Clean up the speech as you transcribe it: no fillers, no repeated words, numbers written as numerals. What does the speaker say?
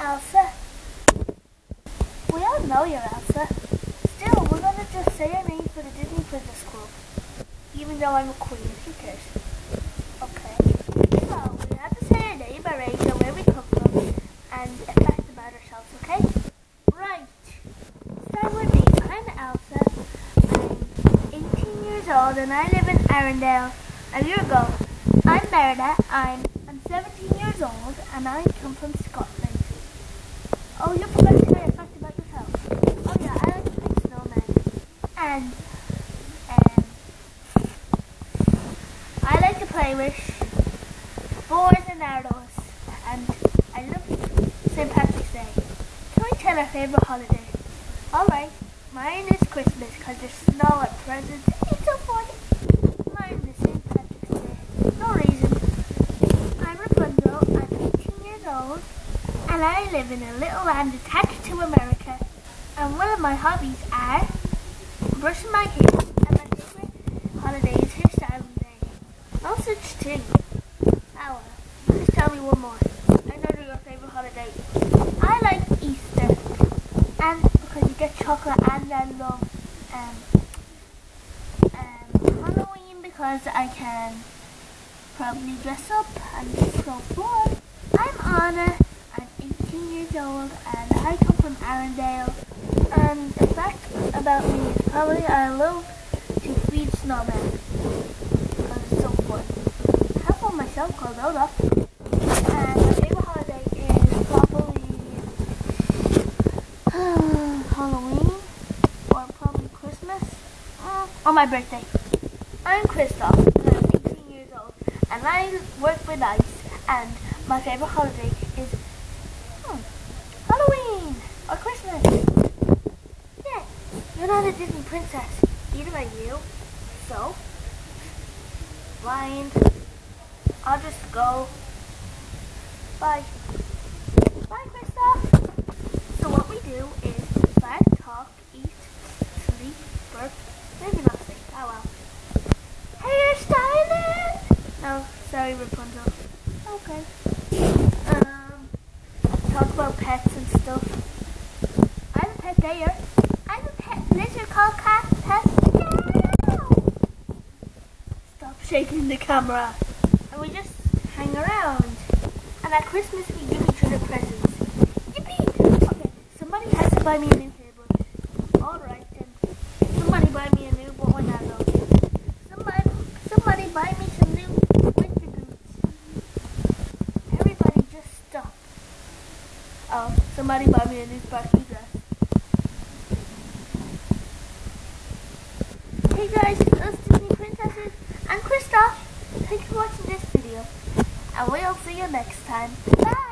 Elsa. We all know you're Elsa. Still, we're gonna just say your name for the Disney Princess Club. Even though I'm a queen, who cares? Okay. So, we have to say our name, our age, and where we come from, and a fact about ourselves, okay? Right. Start with me. I'm Elsa. I'm 18 years old, and I live in Arendelle. A year ago. I'm Merida. I'm 17 years old, and I come from Scotland. Oh, you forgot to say a fact about yourself. Oh yeah, I like to play snowmen. And I like to play with boys and arrows. And I love St. Patrick's Day. Can we tell our favourite holiday? Alright, mine is Christmas because there's snow and presents. It's so funny. Mine is St. Patrick's Day. No reason. I'm Rapunzel. I'm 18 years old. And I live in a little land attached to America. And one of my hobbies are brushing my hair. And my favorite holiday is hairstyling day. No such thing. Oh, just tell me one more. Another your favorite holiday. I like Easter. And because you get chocolate, and I love Halloween because I can probably dress up and it's so fun. I'm Anna. I'm 18 years old and I come from Arendelle. And the fact about me is probably I love to feed snowmen because it's so fun. I have one myself called Oda. And my favorite holiday is probably Halloween or probably Christmas or my birthday. I'm Kristoff and I'm 18 years old and I work with ice and my favorite holiday is Halloween or Christmas. Yeah, you're not a Disney princess, either are you. So, blind. I'll just go. Bye. Bye, Kristoff. So what we do is laugh, talk, eat, sleep, burp, maybe not sleep. Oh well. Hairstyling! No, sorry, Rapunzel. Okay. Talk about pets and stuff. I have a pet there. I have a pet lizard called Pet. Stop shaking the camera. And we just hang around. And at Christmas we give each other presents. Yippee! Okay, somebody has to buy me a new hairbrush. Alright then. Somebody buy me a new one now though. Somebody buy me some new winter boots. Everybody just stop. Oh, somebody buy me a new sparkly dress. Hey guys, us Disney Princesses and Kristoff. Thanks for watching this video. And we'll see you next time. Bye!